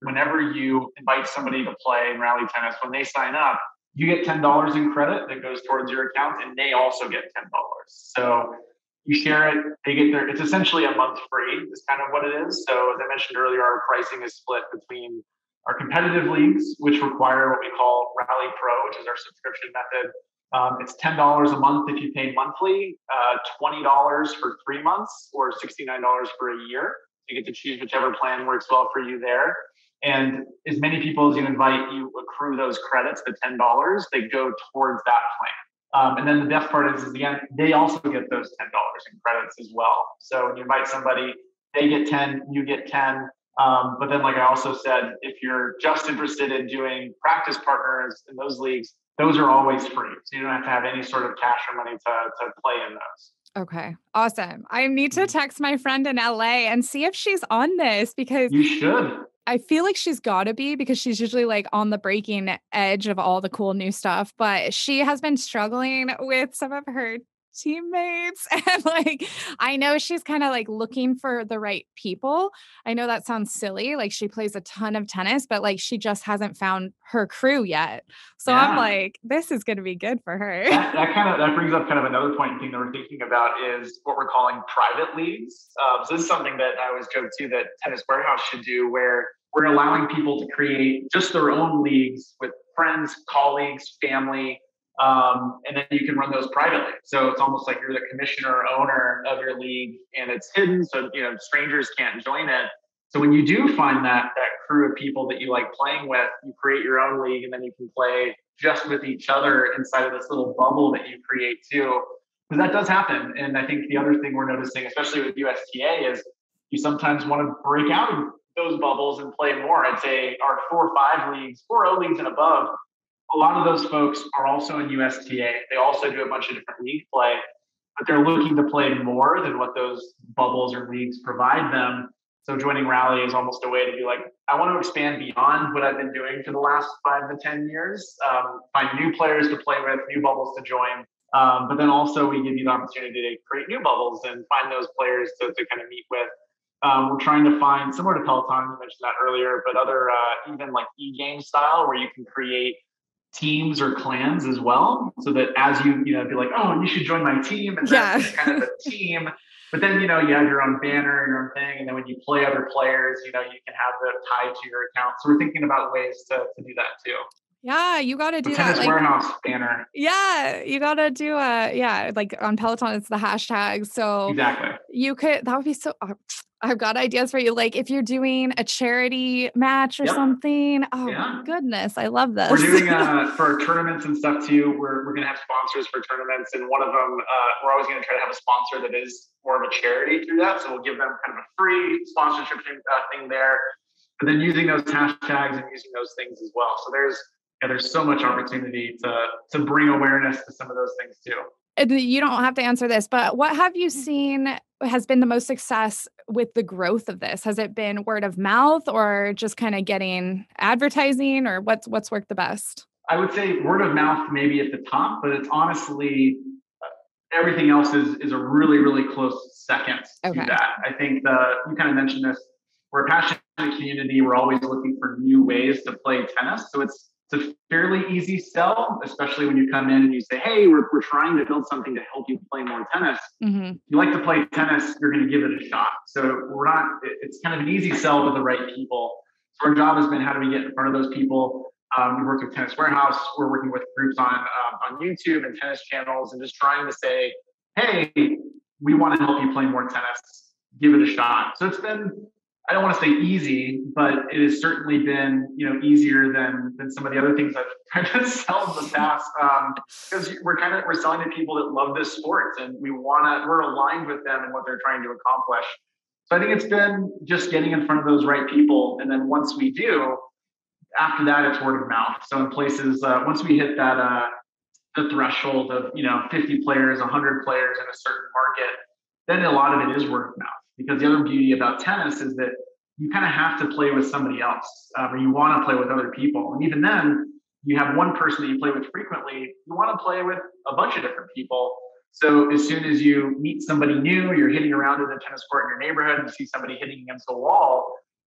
whenever you invite somebody to play in rally tennis, when they sign up, you get ten dollars in credit that goes towards your account, and they also get ten dollars. So you share it, they get their, it's essentially a month free is kind of what it is. So as I mentioned earlier, our pricing is split between our competitive leagues, which require what we call Rally Pro, which is our subscription method. Um, it's ten dollars a month if you pay monthly, uh, twenty dollars for three months, or sixty-nine dollars for a year. You get to choose whichever plan works well for you there. And as many people as you invite, you accrue those credits, the ten dollars, they go towards that plan. Um, and then the best part is, is again, they also get those ten dollars in credits as well. So when you invite somebody, they get ten, you get ten. Um, but then, like I also said, if you're just interested in doing practice partners in those leagues, those are always free. So you don't have to have any sort of cash or money to, to play in those. Okay. Awesome. I need to text my friend in L A and see if she's on this, because you should. I feel like she's got to be, because she's usually like on the breaking edge of all the cool new stuff, but she has been struggling with some of her teammates. And like, I know she's kind of like looking for the right people. I know that sounds silly. Like, she plays a ton of tennis, but like, she just hasn't found her crew yet. So yeah. I'm like, this is going to be good for her. That, that kind of, that brings up kind of another point thing that we're thinking about is what we're calling private leagues. Um, so this is something that I always joke too, that Tennis Warehouse should do, where we're allowing people to create just their own leagues with friends, colleagues, family, Um, and then you can run those privately. So it's almost like you're the commissioner or owner of your league, and it's hidden, so you know strangers can't join it. So when you do find that that crew of people that you like playing with, you create your own league, and then you can play just with each other inside of this little bubble that you create too. Because that does happen. And I think the other thing we're noticing, especially with U S T A, is you sometimes want to break out of those bubbles and play more. I'd say our four or five leagues, four O leagues and above, a lot of those folks are also in U S T A. They also do a bunch of different league play, but they're looking to play more than what those bubbles or leagues provide them. So joining Rally is almost a way to be like, I want to expand beyond what I've been doing for the last five to ten years, um, find new players to play with, new bubbles to join. Um, but then also we give you the opportunity to create new bubbles and find those players to, to kind of meet with. Um, we're trying to find, similar to Peloton, you mentioned that earlier, but other uh, even like e-game style, where you can create teams or clans as well, so that as you you know be like, oh, you should join my team, and yeah. that's kind of a team. But then you know you have your own banner, your own thing, and then when you play other players, you know you can have that tied to your account. So we're thinking about ways to to do that too. Yeah, you got to do the that. Tennis like, Warehouse banner. Yeah, you got to do a yeah. Like on Peloton, it's the hashtag. So exactly, you could. That would be so. Uh, I've got ideas for you. Like if you're doing a charity match or yep. something. Oh yeah. Goodness, I love this. We're doing uh, for tournaments and stuff too. We're we're gonna have sponsors for tournaments, and one of them uh, we're always gonna try to have a sponsor that is more of a charity through that. So we'll give them kind of a free sponsorship thing, uh, thing there. But then using those hashtags and using those things as well. So there's yeah, there's so much opportunity to to bring awareness to some of those things too. You don't have to answer this, but what have you seen has been the most success with the growth of this? Has it been word of mouth, or just kind of getting advertising, or what's what's worked the best? I would say word of mouth maybe at the top, but it's honestly uh, everything else is is a really really close second okay. to that. I think the you kind of mentioned this. We're a passionate community. We're always looking for new ways to play tennis, so it's It's a fairly easy sell, especially when you come in and you say, hey, we're, we're trying to build something to help you play more tennis. Mm-hmm. If you like to play tennis, you're going to give it a shot. So we're not, it's kind of an easy sell to the right people. So our job has been, how do we get in front of those people? Um, we worked with Tennis Warehouse. We're working with groups on, um, on YouTube and tennis channels, and just trying to say, hey, we want to help you play more tennis. Give it a shot. So it's been, I don't want to say easy, but it has certainly been, you know, easier than than some of the other things I've tried to sell in the past. Um, because we're kind of we're selling to people that love this sport, and we want to we're aligned with them and what they're trying to accomplish. So I think it's been just getting in front of those right people, and then once we do, after that it's word of mouth. So in places, uh, once we hit that uh, the threshold of you know fifty players, one hundred players in a certain market, then a lot of it is word of mouth. Because the other beauty about tennis is that you kind of have to play with somebody else, uh, or you want to play with other people. And even then, you have one person that you play with frequently, you want to play with a bunch of different people. So as soon as you meet somebody new, you're hitting around in the tennis court in your neighborhood and you see somebody hitting against a wall,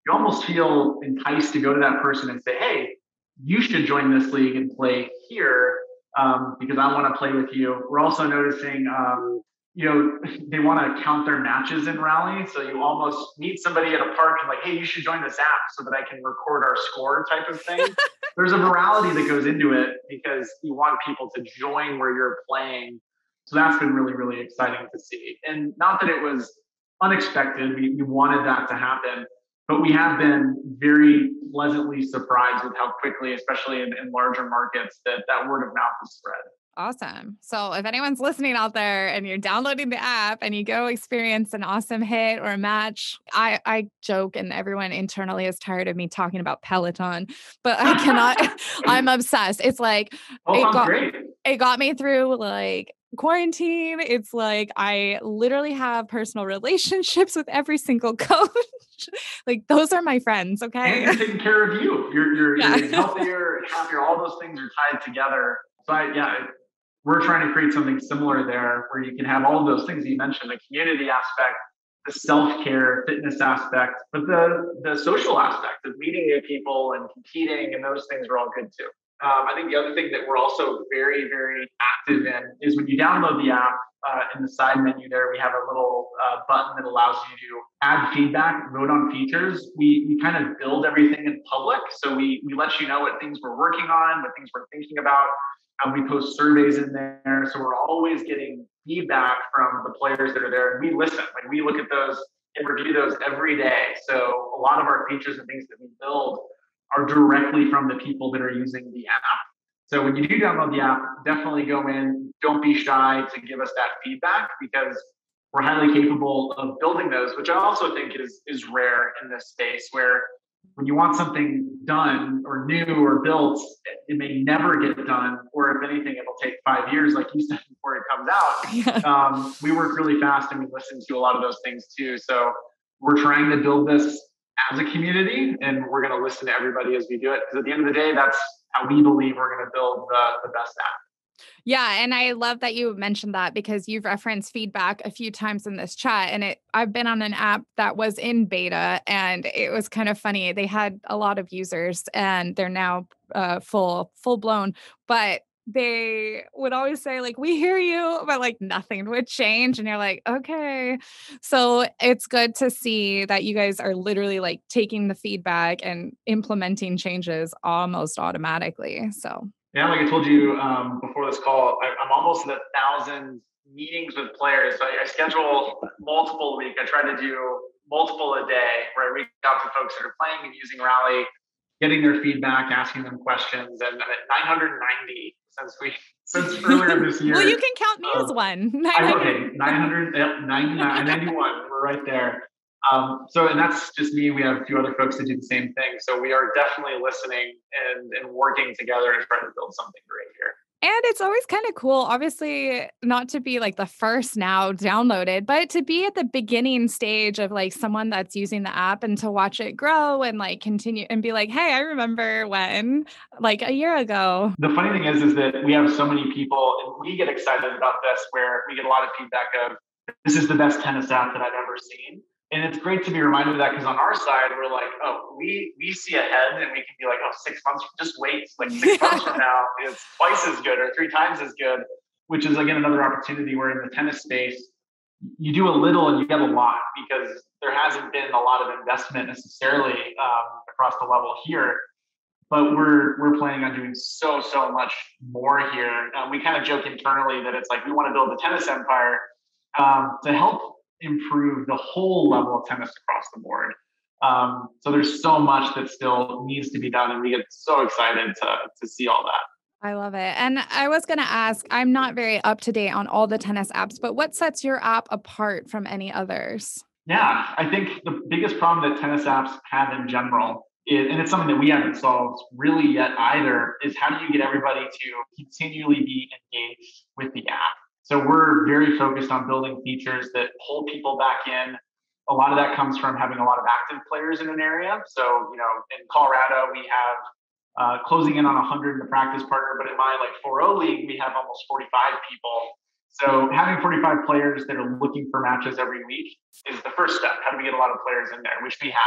you almost feel enticed to go to that person and say, hey, you should join this league and play here um, because I want to play with you. We're also noticing, um, you know, they want to count their matches in Rally. So you almost meet somebody at a park and like, hey, you should join this app so that I can record our score type of thing. There's a virality that goes into it because you want people to join where you're playing. So that's been really, really exciting to see. And not that it was unexpected. We, we wanted that to happen. But we have been very pleasantly surprised with how quickly, especially in, in larger markets, that that word of mouth has spread. Awesome. So if anyone's listening out there and you're downloading the app and you go experience an awesome hit or a match, I, I joke and everyone internally is tired of me talking about Peloton, but I cannot, I'm obsessed. It's like, oh, it got, great. it got me through like quarantine. It's like, I literally have personal relationships with every single coach. Like those are my friends. Okay. And you're taking care of you. You're, you're, yeah. you're healthier, happier. All those things are tied together. So I, yeah, we're trying to create something similar there where you can have all of those things you mentioned, the community aspect, the self-care, fitness aspect, but the, the social aspect of meeting new people and competing and those things are all good too. Um, I think the other thing that we're also very, very active in is when you download the app, uh, in the side menu there, we have a little uh, button that allows you to add feedback, vote on features. We, we kind of build everything in public. So we, we let you know what things we're working on, what things we're thinking about. Um, we post surveys in there. So we're always getting feedback from the players that are there. And we listen, like we look at those and review those every day. So a lot of our features and things that we build are directly from the people that are using the app. So when you do download the app, definitely go in, don't be shy to give us that feedback because we're highly capable of building those, which I also think is, is rare in this space where when you want something done or new or built, it may never get done, or if anything, it'll take five years, like you said, before it comes out. Yeah. Um, we work really fast and we listen to a lot of those things too. So we're trying to build this as a community, and we're going to listen to everybody as we do it. Because at the end of the day, that's how we believe we're going to build the, the best app. Yeah. And I love that you mentioned that because you've referenced feedback a few times in this chat. And it I've been on an app that was in beta and it was kind of funny. They had a lot of users and they're now uh, full, full blown, but they would always say like, we hear you, but like nothing would change. And you're like, okay. So it's good to see that you guys are literally like taking the feedback and implementing changes almost automatically. So yeah, like I told you um, before this call, I, I'm almost at a thousand meetings with players. So I, I schedule multiple a week. I try to do multiple a day where I reach out to folks that are playing and using Rally, getting their feedback, asking them questions, and I'm at nine hundred ninety since we since earlier this year. Well, you can count me um, as one. I, okay, nine hundred, yep, ninety-nine, ninety-one. We're right there. Um, so, and that's just me. We have a few other folks that do the same thing. So we are definitely listening and, and working together and trying to build something great here. And it's always kind of cool, obviously, not to be like the first now downloaded, but to be at the beginning stage of like someone that's using the app and to watch it grow and like continue and be like, hey, I remember when like a year ago. The funny thing is, is that we have so many people and we get excited about this where we get a lot of feedback of this is the best tennis app that I've ever seen. And it's great to be reminded of that because on our side, we're like, oh, we we see ahead and we can be like, oh, six months, just wait. Like six months from now, it's twice as good or three times as good, which is, again, another opportunity where in the tennis space, you do a little and you get a lot because there hasn't been a lot of investment necessarily um, across the level here. But we're we're planning on doing so, so much more here. Um, we kind of joke internally that it's like we want to build a tennis empire um, to help improve the whole level of tennis across the board. Um, so there's so much that still needs to be done, and we get so excited to to see all that. I love it. And I was going to ask, I'm not very up to date on all the tennis apps, but what sets your app apart from any others? Yeah, I think the biggest problem that tennis apps have in general is, and it's something that we haven't solved really yet either, is how do you get everybody to continually be engaged with the app? So we're very focused on building features that pull people back in. A lot of that comes from having a lot of active players in an area. So, you know, in Colorado, we have uh, closing in on one hundred in the practice partner, but in my like four oh league, we have almost forty-five people. So having forty-five players that are looking for matches every week is the first step. How do we get a lot of players in there, which we have.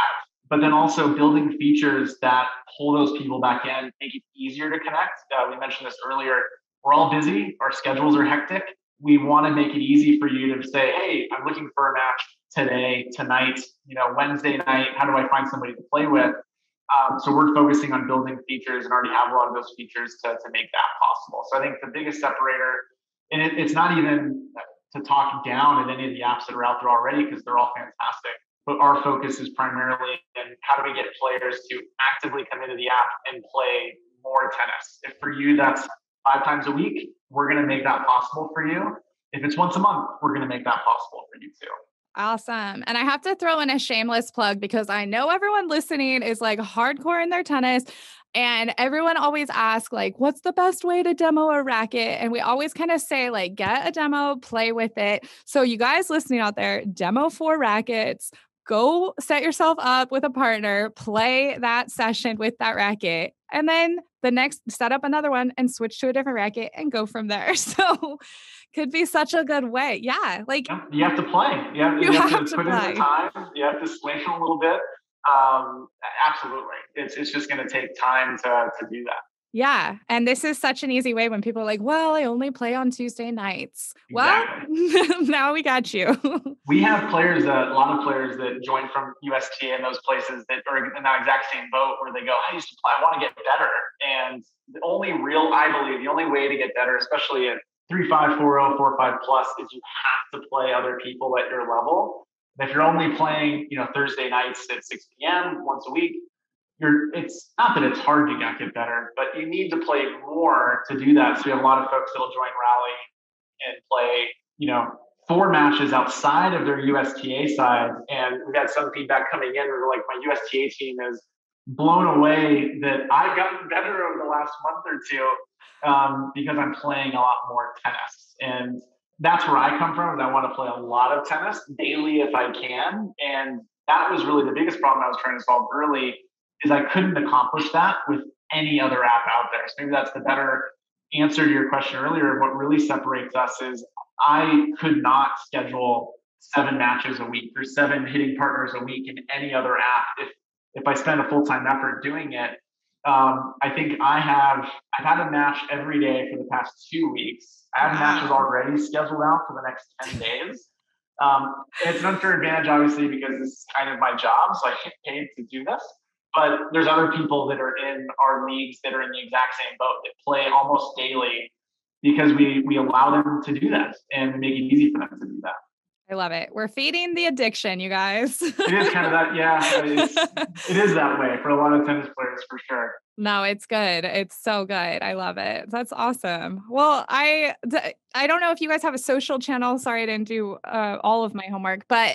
but then also building features that pull those people back in, make it easier to connect. Uh, we mentioned this earlier. We're all busy. Our schedules are hectic. We want to make it easy for you to say, hey, I'm looking for a match today, tonight, you know, Wednesday night. How do I find somebody to play with? Um, so we're focusing on building features and already have a lot of those features to, to make that possible. So I think the biggest separator, and it, it's not even to talk down at any of the apps that are out there already, because they're all fantastic. But our focus is primarily in how do we get players to actively come into the app and play more tennis. If for you that's five times a week, we're going to make that possible for you. If it's once a month, we're going to make that possible for you too. Awesome. And I have to throw in a shameless plug because I know everyone listening is like hardcore in their tennis. And everyone always asks, like, what's the best way to demo a racket? And we always kind of say, like, get a demo, play with it. So you guys listening out there, demo four rackets, go set yourself up with a partner, play that session with that racket. And then the next, set up another one and switch to a different racket and go from there. So could be such a good way. Yeah. Like you have to play. You have, you you have, have to, to put play. in the time. You have to swing a little bit. Um, absolutely. It's, it's just going to take time to, to do that. Yeah. And this is such an easy way when people are like, well, I only play on Tuesday nights. Exactly. Well, now we got you. We have players that, a lot of players that join from U S T A and those places that are in that exact same boat where they go, I used to play, I want to get better. And the only real, I believe, the only way to get better, especially at three five, four oh, four five plus, is you have to play other people at your level. And if you're only playing, you know, Thursday nights at six p.m. once a week, You're, it's not that it's hard to get, get better, but you need to play more to do that. So we have a lot of folks that'll join Rally and play, you know, four matches outside of their U S T A side. And we've had some feedback coming in where like my U S T A team is blown away that I've gotten better over the last month or two um, because I'm playing a lot more tennis. And that's where I come from, is I want to play a lot of tennis daily if I can. And that was really the biggest problem I was trying to solve early, is I couldn't accomplish that with any other app out there. So maybe that's the better answer to your question earlier. What really separates us is I could not schedule seven matches a week or seven hitting partners a week in any other app. If if I spend a full-time effort doing it, um, I think I have, I've had a match every day for the past two weeks. I have wow. matches already scheduled out for the next ten days. Um, it's an unfair advantage, obviously, because this is kind of my job. So I get paid to do this. But there's other people that are in our leagues that are in the exact same boat, that play almost daily, because we we allow them to do that and make it easy for them to do that. I love it. We're feeding the addiction, you guys. It is kind of that, yeah. It's, it is that way for a lot of tennis players, for sure. No, it's good. It's so good. I love it. That's awesome. Well, I I don't know if you guys have a social channel. Sorry, I didn't do uh, all of my homework, but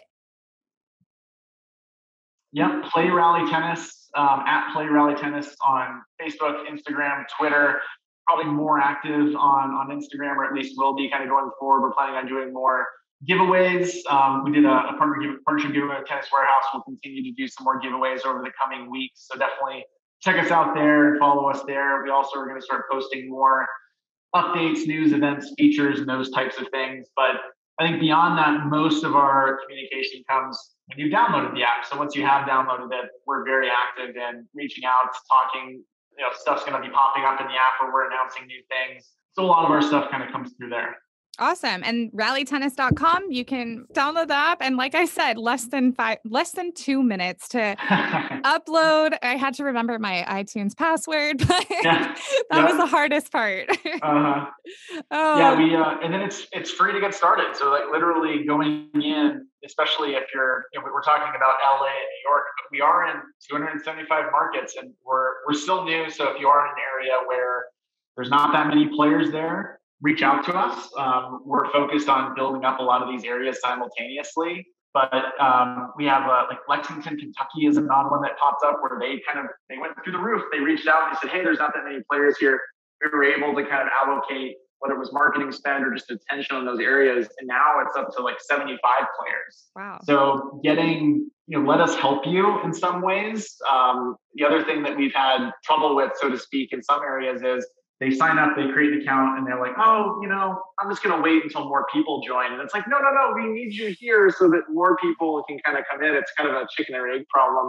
yeah, Play Rally Tennis, um, at Play Rally Tennis on Facebook, Instagram, Twitter. Probably more active on on Instagram, or at least will be kind of going forward. We're planning on doing more giveaways. Um, we did a, a partner give, partnership giveaway with Tennis Warehouse. We'll continue to do some more giveaways over the coming weeks. So definitely check us out there and follow us there. We also are going to start posting more updates, news, events, features, and those types of things. But I think beyond that, most of our communication comes when you've downloaded the app. So once you have downloaded it, we're very active in reaching out, talking. You know, stuff's going to be popping up in the app where we're announcing new things. So a lot of our stuff kind of comes through there. Awesome. And rally tennis dot com, you can download the app. And like I said, less than five, less than two minutes to upload. I had to remember my iTunes password, but yeah. that yeah. was the hardest part. uh-huh. Oh. Yeah, we uh, and then it's it's free to get started. So like literally going in, especially if you're, you know, we're talking about L A and New York, but we are in two hundred seventy-five markets, and we're we're still new. So if you are in an area where there's not that many players there, reach out to us. Um, we're focused on building up a lot of these areas simultaneously. But um, we have uh, like Lexington, Kentucky is another one that popped up where they kind of, they went through the roof. They reached out and they said, hey, there's not that many players here. We were able to kind of allocate, whether it was marketing spend or just attention on those areas. And now it's up to like seventy-five players. Wow. So getting, you know, let us help you in some ways. Um, the other thing that we've had trouble with, so to speak, in some areas is they sign up, they create an account, and they're like, oh, you know, I'm just going to wait until more people join. And it's like, no, no, no, we need you here so that more people can kind of come in. It's kind of a chicken or egg problem.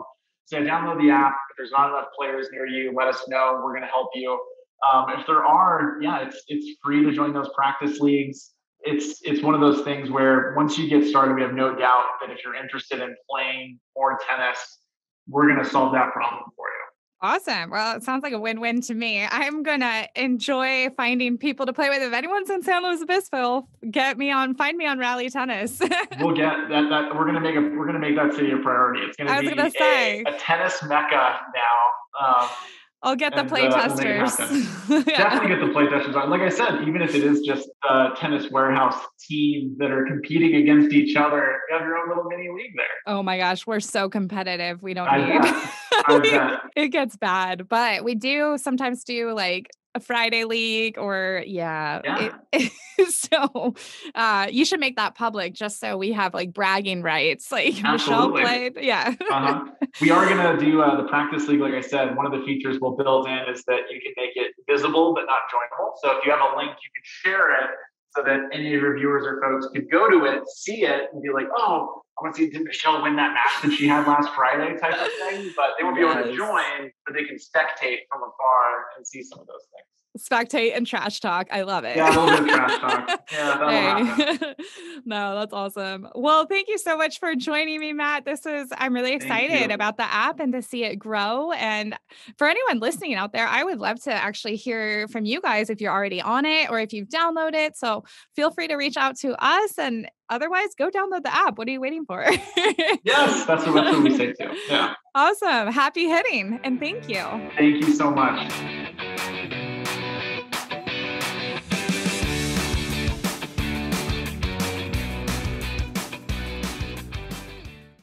So download the app. If there's not enough players near you, let us know. We're going to help you. Um, if there are, yeah, it's it's free to join those practice leagues. It's it's one of those things where once you get started, we have no doubt that if you're interested in playing more tennis, we're going to solve that problem for you. Awesome. Well, it sounds like a win-win to me. I'm going to enjoy finding people to play with. If anyone's in San Luis Obispo, get me on, find me on Rally Tennis. We'll get that, that we're going to make a, we're going to make that city a priority. It's going to be gonna say. A, a tennis mecca now. Um, I'll get the and, play uh, testers. Yeah. Definitely get the play testers on. Like I said, even if it is just a tennis warehouse team that are competing against each other, you have your own little mini league there. Oh my gosh, we're so competitive. We don't I need. Bet. I bet. It gets bad, but we do sometimes do like a Friday league or yeah. yeah. It, so uh, you should make that public just so we have like bragging rights. Like Absolutely. Michelle played. Yeah. uh-huh. We are going to do uh, the practice league. Like I said, one of the features we'll build in is that you can make it visible but not joinable. So if you have a link, you can share it so that any of your viewers or folks could go to it, see it, and be like, oh, I want to see, did Michelle win that match that she had last Friday type of thing? But they won't be yes. able to join, but they can spectate from afar and see some of those things. Spectate and trash talk. I love it. Yeah, a little bit of trash talk. Yeah, that'll hey. happen. No, that's awesome. Well, thank you so much for joining me, Matt. This is, I'm really excited about the app and to see it grow. And for anyone listening out there, I would love to actually hear from you guys if you're already on it or if you've downloaded it. So feel free to reach out to us, and otherwise go download the app. What are you waiting for? Yes, that's what, that's what we say too. Yeah. Awesome. Happy hitting. And thank you. Thank you so much.